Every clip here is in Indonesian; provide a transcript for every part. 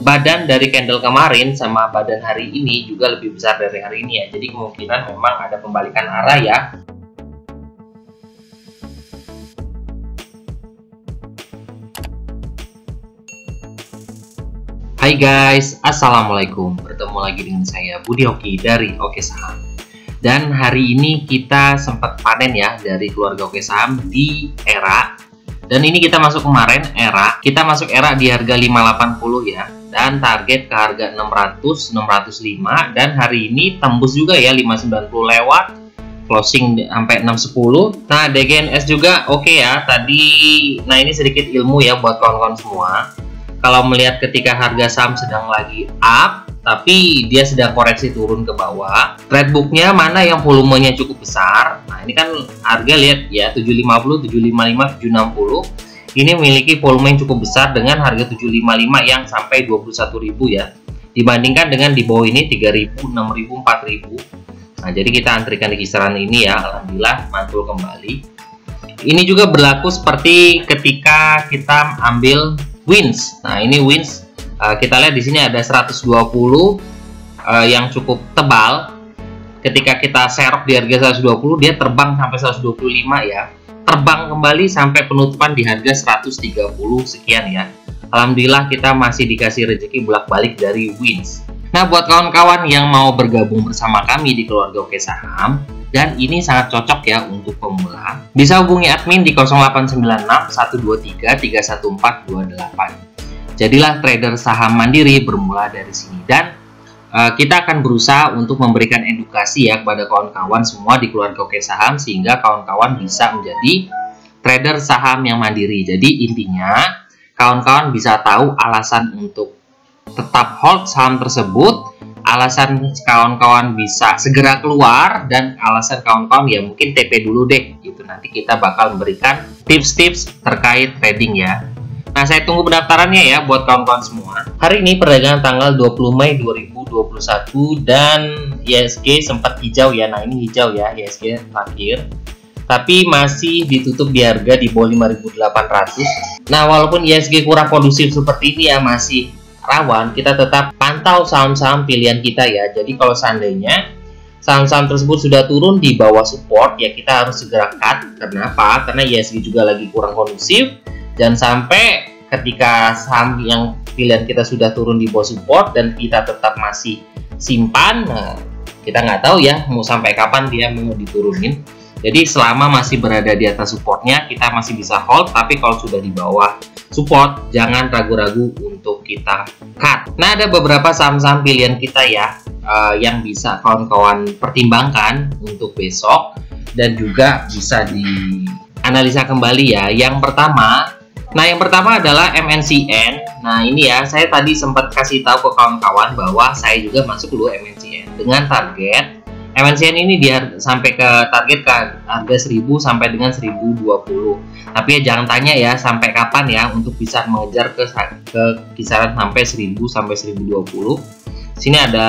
badan dari candle kemarin sama badan hari ini juga lebih besar dari hari ini ya. Jadi kemungkinan memang ada pembalikan arah ya. Hai guys, assalamualaikum. Bertemu lagi dengan saya Budi Hoki dari Oke Saham. Dan hari ini kita sempat panen ya dari keluarga Oke Saham di era. Dan ini kita masuk kemarin era. Kita masuk era di harga 580 ya. Dan target ke harga 600, 605. Dan hari ini tembus juga ya 590 lewat. Closing sampai 610. Nah DGNS juga oke ya. Tadi, nah ini sedikit ilmu ya buat kawan-kawan semua. Kalau melihat ketika harga saham sedang lagi up, tapi dia sedang koreksi turun ke bawah, threadbooknya mana yang volumenya cukup besar. Nah ini kan harga lihat ya 750, 755, 760. Ini memiliki volume yang cukup besar dengan harga 755 yang sampai 21.000 ya. Dibandingkan dengan di bawah ini 3.000, 6.000, 4.000. Nah jadi kita antrikan di kisaran ini ya. Alhamdulillah mantul kembali. Ini juga berlaku seperti ketika kita ambil wins. Nah ini wins, kita lihat di sini ada 120 yang cukup tebal. Ketika kita serok di harga 120, dia terbang sampai 125 ya. Terbang kembali sampai penutupan di harga 130 sekian ya. Alhamdulillah kita masih dikasih rezeki bolak-balik dari wins. Nah buat kawan-kawan yang mau bergabung bersama kami di keluarga Oke Saham, dan ini sangat cocok ya untuk pemula, bisa hubungi admin di 0896 123 31428. Jadilah trader saham mandiri bermula dari sini. Dan kita akan berusaha untuk memberikan edukasi ya kepada kawan-kawan semua di keluarga Oke Saham, sehingga kawan-kawan bisa menjadi trader saham yang mandiri. Jadi intinya kawan-kawan bisa tahu alasan untuk tetap hold saham tersebut, alasan kawan-kawan bisa segera keluar, dan alasan kawan-kawan ya mungkin TP dulu deh gitu. Nanti kita bakal memberikan tips-tips terkait trading ya. Nah saya tunggu pendaftarannya ya buat kawan-kawan semua. Hari ini perdagangan tanggal 20 Mei 2021 dan IHSG sempat hijau ya. Nah ini hijau ya IHSG terakhir, tapi masih ditutup di harga di bawah 5.800. Nah walaupun IHSG kurang kondusif seperti ini ya, masih rawan, kita tetap pantau saham-saham pilihan kita ya. Jadi kalau seandainya saham-saham tersebut sudah turun di bawah support ya, kita harus segera cut. Kenapa? Karena IHSG juga lagi kurang kondusif. Jangan sampai ketika saham yang pilihan kita sudah turun di bawah support dan kita tetap masih simpan, nah, kita nggak tahu ya mau sampai kapan dia mau diturunin. Jadi selama masih berada di atas supportnya, kita masih bisa hold. Tapi kalau sudah di bawah support, jangan ragu-ragu untuk kita cut. Nah ada beberapa saham-saham pilihan kita ya, yang bisa kawan-kawan pertimbangkan untuk besok, dan juga bisa dianalisa kembali ya. Yang pertama adalah MNCN. Nah ini ya, saya tadi sempat kasih tahu ke kawan-kawan bahwa saya juga masuk dulu MNCN dengan target MNCN ini sampai ke target ke harga 1000 sampai dengan 1020. Tapi ya jangan tanya ya sampai kapan ya untuk bisa mengejar ke kisaran sampai 1000 sampai 1020. Sini ada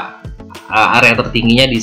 area tertingginya di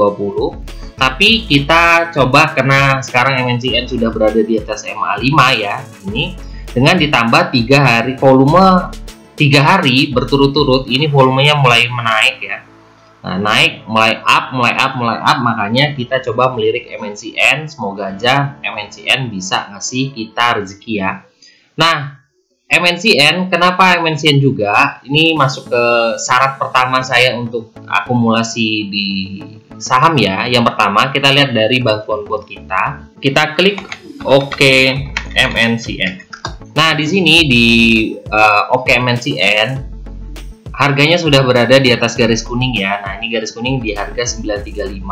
1020. Tapi kita coba, karena sekarang MNCN sudah berada di atas MA5 ya, ini dengan ditambah 3 hari volume, 3 hari berturut-turut ini volumenya mulai menaik ya. Nah, naik, mulai up, makanya kita coba melirik MNCN. Semoga aja MNCN bisa ngasih kita rezeki ya. Nah, MNCN, kenapa MNCN juga? Ini masuk ke syarat pertama saya untuk akumulasi di saham ya. Yang pertama, kita lihat dari bantuan quote kita. Kita klik Oke MNCN. Nah, di sini di Oke MNCN, harganya sudah berada di atas garis kuning ya. Nah ini garis kuning di harga 935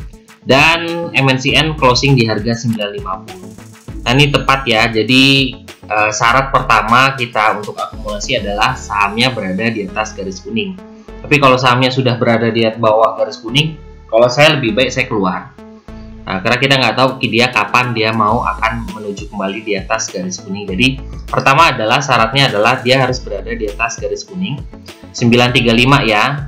dan MNCN closing di harga 950. Nah ini tepat ya. Jadi syarat pertama kita untuk akumulasi adalah sahamnya berada di atas garis kuning. Tapi kalau sahamnya sudah berada di bawah garis kuning, kalau saya lebih baik saya keluar. Nah, karena kita nggak tahu dia kapan dia mau akan menuju kembali di atas garis kuning. Jadi pertama adalah syaratnya adalah dia harus berada di atas garis kuning 935 ya.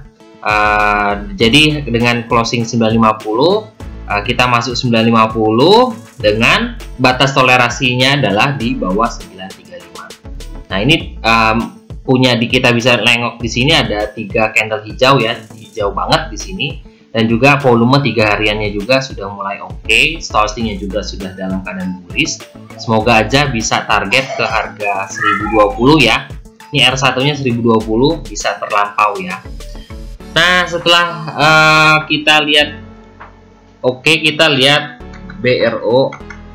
Jadi dengan closing 950, kita masuk 950 dengan batas toleransinya adalah di bawah 935. Nah ini kita bisa nengok di sini ada 3 candle hijau ya, hijau banget di sini. Dan juga volume 3 hariannya juga sudah mulai oke, stocking-nya juga sudah dalam keadaan bullish. Semoga aja bisa target ke harga 1020 ya. Ini R1-nya 1020 bisa terlampau ya. Nah, setelah kita lihat kita lihat BRO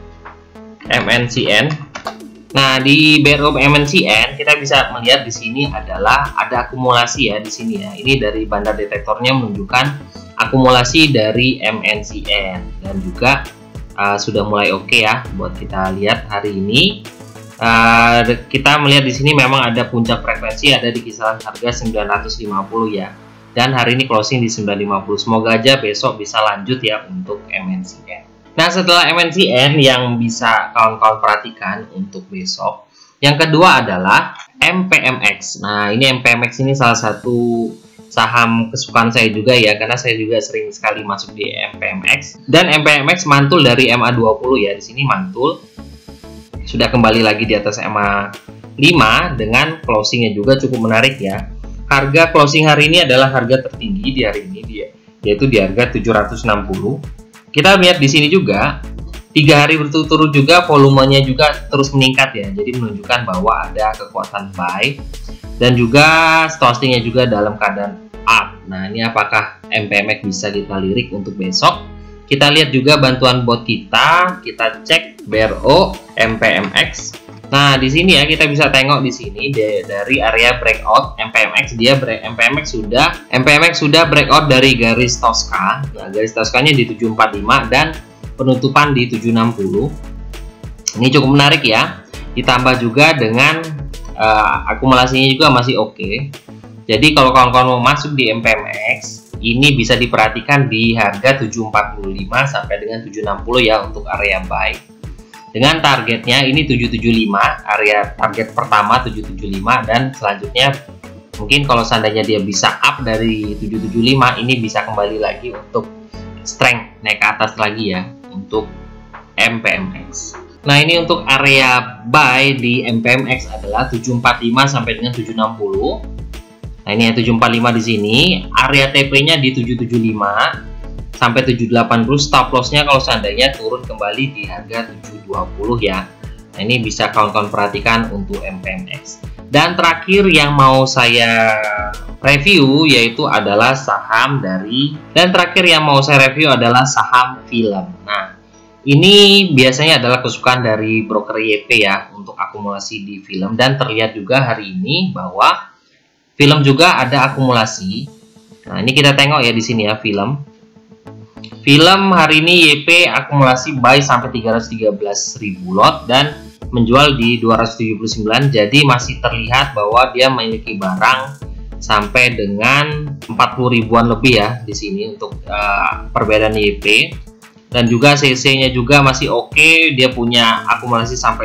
MNCN. Nah, di BRO MNCN kita bisa melihat di sini adalah ada akumulasi ya di sini ya. Ini dari bandar detektornya menunjukkan akumulasi dari MNCN dan juga sudah mulai oke ya buat kita lihat hari ini. Kita melihat di sini memang ada puncak frekuensi ada di kisaran harga 950 ya. Dan hari ini closing di 950. Semoga aja besok bisa lanjut ya untuk MNCN. Nah, setelah MNCN yang bisa kawan-kawan perhatikan untuk besok, yang kedua adalah MPMX. Nah, ini MPMX ini salah satu saham kesukaan saya juga ya, karena saya juga sering sekali masuk di MPMX. Dan MPMX mantul dari MA20 ya, di sini mantul. Sudah kembali lagi di atas MA5 dengan closingnya juga cukup menarik ya. Harga closing hari ini adalah harga tertinggi di hari ini yaitu di harga 760. Kita lihat di sini juga 3 hari berturut-turut juga volumenya juga terus meningkat ya. Jadi menunjukkan bahwa ada kekuatan buy dan juga stocking-nya juga dalam keadaan up. Nah, ini apakah MPMX bisa kita lirik untuk besok? Kita lihat juga bantuan bot kita cek BRO MPMX. Nah, di sini ya kita bisa tengok di sini dari area breakout MPMX MPMX sudah breakout dari garis Tosca. Nah, garis Tosca-nya di 745 dan penutupan di 760. Ini cukup menarik ya. Ditambah juga dengan akumulasinya juga masih oke. Jadi kalau kawan-kawan mau masuk di MPMX, ini bisa diperhatikan di harga 745 sampai dengan 760 ya untuk area buy. Dengan targetnya ini 775, area target pertama 775 dan selanjutnya mungkin kalau seandainya dia bisa up dari 775 ini bisa kembali lagi untuk strength naik ke atas lagi ya untuk MPMX. Nah, ini untuk area buy di MPMX adalah 745 sampai dengan 760. Nah, ini ya 745 di sini, area TP-nya di 775 sampai 780, stop loss-nya kalau seandainya turun kembali di harga 720 ya. Nah, ini bisa kawan-kawan perhatikan untuk MPMX. Dan terakhir yang mau saya review yaitu adalah saham saham film. Nah, ini biasanya adalah kesukaan dari broker YP ya untuk akumulasi di film, dan terlihat juga hari ini bahwa film juga ada akumulasi. Nah, ini kita tengok ya di sini ya film. Film hari ini YP akumulasi buy sampai 313.000 lot dan menjual di 279. Jadi masih terlihat bahwa dia memiliki barang sampai dengan 40 ribuan lebih ya di sini untuk perbedaan YP. Dan juga CC-nya juga masih oke. Dia punya akumulasi sampai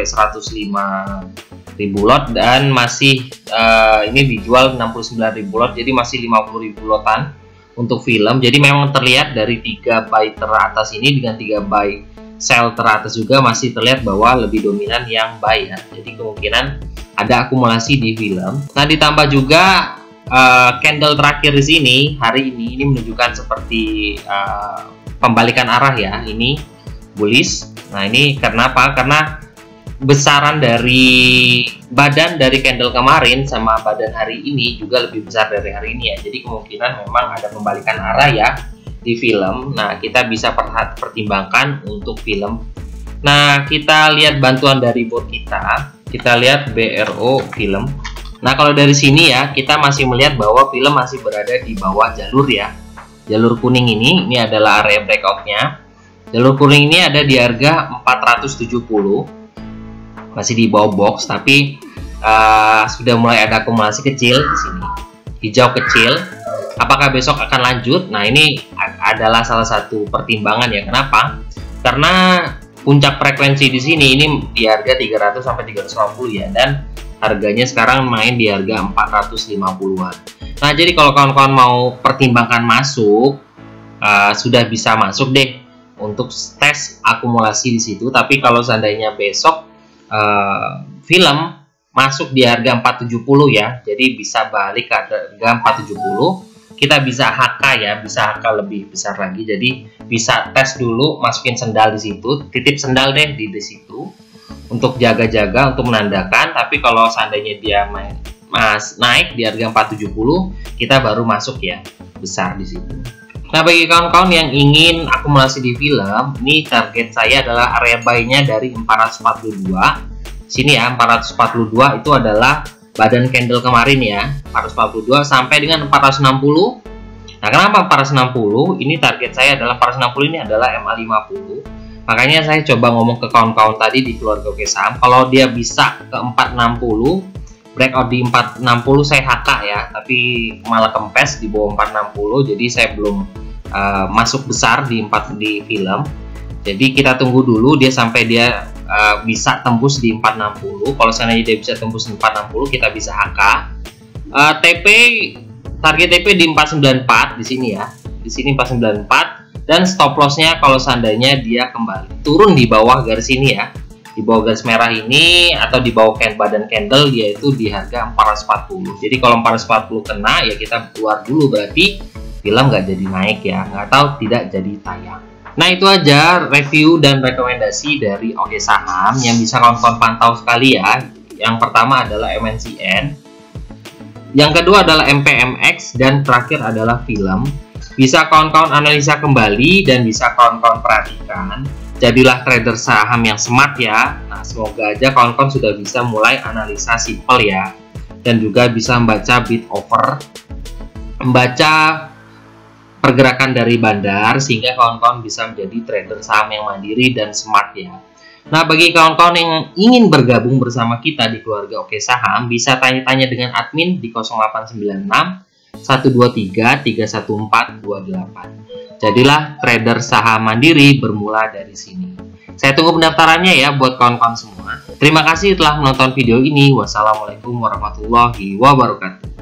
105.000 lot dan masih ini dijual 69.000 lot. Jadi masih 50.000 lotan untuk film. Jadi memang terlihat dari 3 buy teratas ini dengan 3 buy sell teratas juga masih terlihat bahwa lebih dominan yang buy ya. Jadi kemungkinan ada akumulasi di film. Nah, ditambah juga candle terakhir di sini hari ini menunjukkan seperti pembalikan arah ya. Ini bullish. Nah, ini karena apa? Karena besaran dari badan dari candle kemarin sama badan hari ini juga lebih besar dari hari ini ya. Jadi kemungkinan memang ada pembalikan arah ya di film. Nah, kita bisa pertimbangkan untuk film. Nah, kita lihat bantuan dari bot kita lihat BRO film. Nah, kalau dari sini ya kita masih melihat bahwa film masih berada di bawah jalur ya. Jalur kuning ini adalah area breakoutnya. Jalur kuning ini ada di harga 470. Masih di bawah box, tapi sudah mulai ada akumulasi kecil di sini, hijau kecil. Apakah besok akan lanjut? Nah, ini adalah salah satu pertimbangan ya. Kenapa? Karena puncak frekuensi di sini ini di harga 300 sampai 350 ya, dan harganya sekarang main di harga 450-an. Nah, jadi kalau kawan-kawan mau pertimbangkan masuk, sudah bisa masuk deh untuk tes akumulasi di situ. Tapi kalau seandainya besok film masuk di harga 470 ya. Jadi bisa balik ke harga 470. Kita bisa HK ya, bisa HK lebih besar lagi. Jadi bisa tes dulu, masukin sendal di situ, titip sendal deh di situ untuk jaga-jaga, untuk menandakan. Tapi kalau seandainya dia naik di harga 470, kita baru masuk ya, besar di situ. Nah, bagi kawan-kawan yang ingin akumulasi di film, ini target saya adalah area buy-nya dari 442. Sini ya, 442 itu adalah badan candle kemarin ya, 442 sampai dengan 460. Nah, kenapa 460? Ini target saya adalah 460, ini adalah MA50. Makanya saya coba ngomong ke kawan-kawan tadi di keluarga Oke Saham, kalau dia bisa ke 460, breakout di 460 saya HK ya, tapi malah kempes di bawah 460, jadi saya belum masuk besar di film. Jadi kita tunggu dulu dia sampai dia bisa tembus di 460. Kalau seandainya dia bisa tembus di 460, kita bisa HK. Target TP di 494 di sini ya. Di sini 494, dan stop lossnya kalau seandainya dia kembali turun di bawah garis ini ya. Di bawah garis merah ini atau di bawah badan candle, yaitu di harga 440. Jadi kalau 440 kena ya kita keluar dulu, berarti film nggak jadi naik ya, nggak tahu tidak jadi tayang. Nah, itu aja review dan rekomendasi dari Oke Saham yang bisa kawan-kawan pantau sekali ya. Yang pertama adalah MNCN, yang kedua adalah MPMX, dan terakhir adalah film. Bisa kawan-kawan analisa kembali dan bisa kawan-kawan perhatikan. Jadilah trader saham yang smart ya. Nah, semoga aja kawan-kawan sudah bisa mulai analisa simple ya, dan juga bisa membaca bid offer, membaca pergerakan dari bandar, sehingga kawan-kawan bisa menjadi trader saham yang mandiri dan smart ya. Nah, bagi kawan-kawan yang ingin bergabung bersama kita di keluarga Oke Saham, bisa tanya-tanya dengan admin di 0896 123 314 28. Jadilah trader saham mandiri bermula dari sini. Saya tunggu pendaftarannya ya buat kawan-kawan semua. Terima kasih telah menonton video ini. Wassalamualaikum warahmatullahi wabarakatuh.